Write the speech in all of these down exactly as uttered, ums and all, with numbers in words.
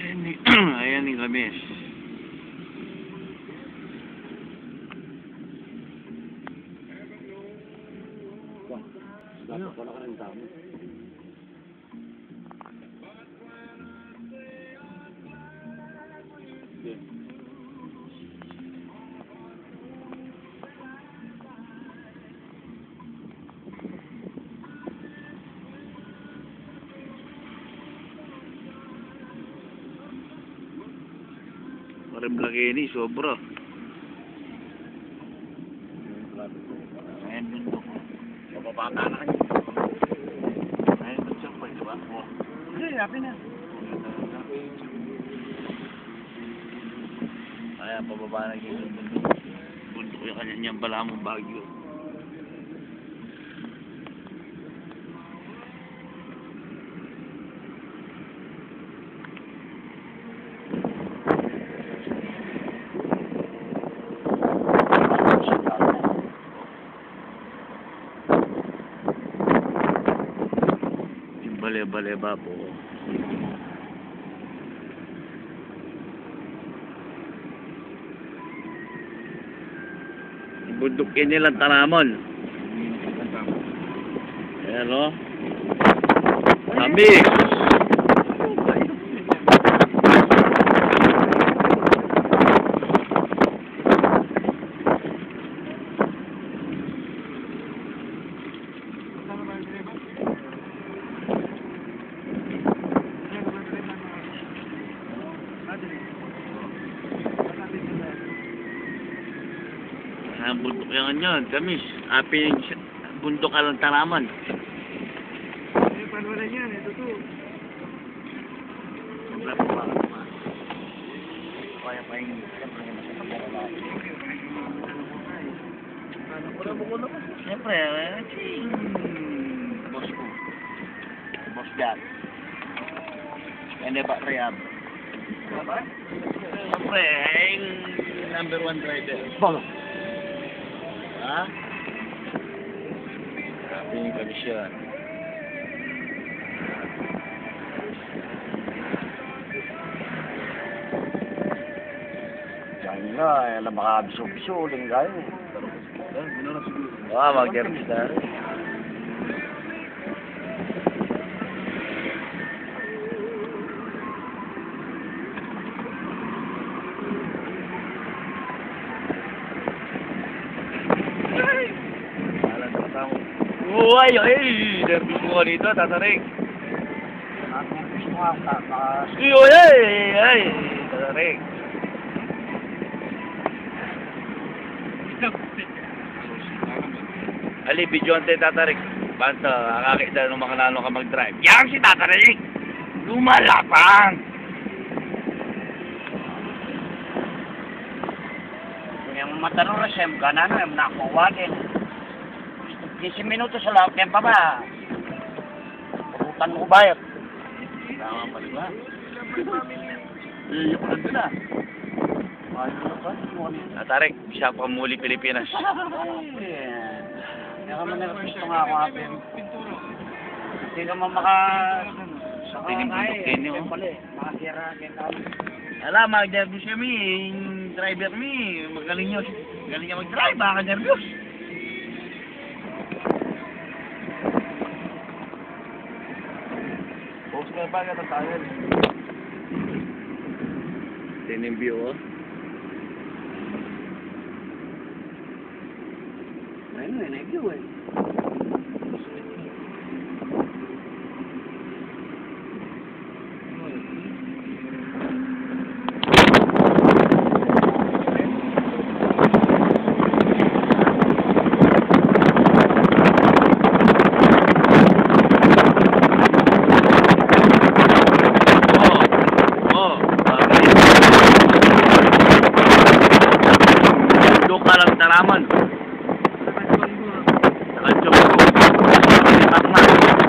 Ayan, ayan yung lamis. Dapat wala ka ng dami. Parang laki ni, sobra. Ayan, bundok. Mababata na kayo. Ayan, bundok pa, diba? Oh. Hindi, happy na. Ayan, pababa na yung bundok. Bundok yung kanya niyang Balamong Baguio. Bale-bale-ba po. Bundok yan nilang Taramon. Ayan o. Sabi. Ang bundok yan yun, Kamis. Api yung bundok alang Taramon. Eh, paano na yan? Ito to. Wala pa pa. Kaya pa yung siyempre yung masasapang. Wala mo ko naman. Siyempre, eh, ching. Boss ko. Boss Jack. Ene ba Rehab? Siyempre, yung number one driver. Bolo. Ha? Sabi yung komisyon. Diyan nga, eh, alam makabisog-bisuling kayo. Ah, mag-service na rin. Uy, ay, nervous mo ka dito, tatarik. Gusto nga, takas. Uy, ay, ay, tatarik. Ali, bidyon tayo tatarik. Banta, kakakita ng mga nano ka mag-drive. Yang si tatarik! Lumalapang! Yung matanong na siyem, ganan na, nakuha din. fifteen minutos sa lahat ng baba. Purutan mo bayad. Tama pa diba? Iyak lang doon ah. Tatarik, siya pa muli Pilipinas. Hindi ka man nagpisto nga ako apin. Hindi ka man maka... Sa tinibundukin nyo. Makasira agad kami. Alam, mag-nervous kami. Yung driver kami, magaling nyo. Magaling nyo mag-drive, baka nervous. Post ka ba ka tatawin? Tinimbiyo oh. Ayun eh, nag-view eh. Taramon. Nakajok ko. Takma.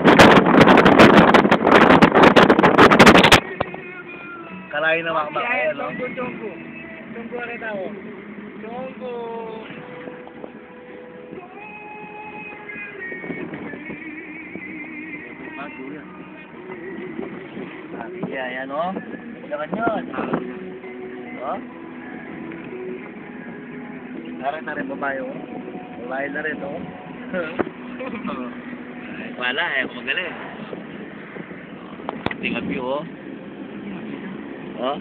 Kalahin na makmak. Tungko, tungko. Tungko rin ako. Tungko. Yeah, yan o. naman yun. Oh? Narin na rin babae, oh. Babae na rin, oh. Ay, wala, eh. Kung magaling. Tingnan view, oh. Oh?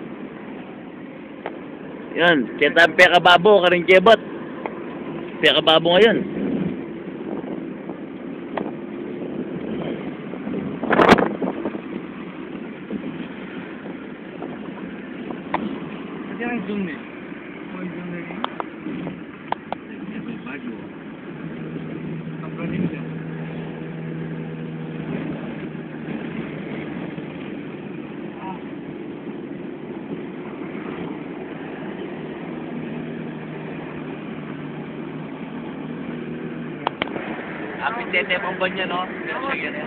Yan, kita ang peka babo, karing kebot. Peka babo ngayon. Kasi ang zoom eh. Ang zoom na rin. Ang galing niya. Apit tete pang banyo, no? Pero siya yan, eh.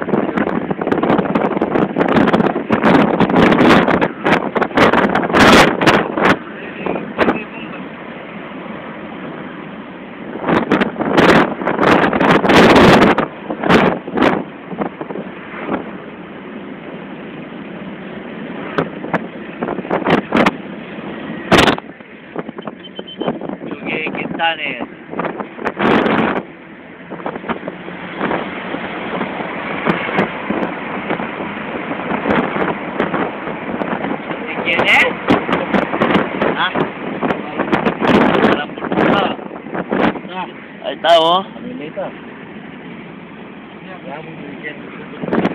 Yugi Quintanes. ¿Quién es? Ah. Ahí está, vos. Yeah.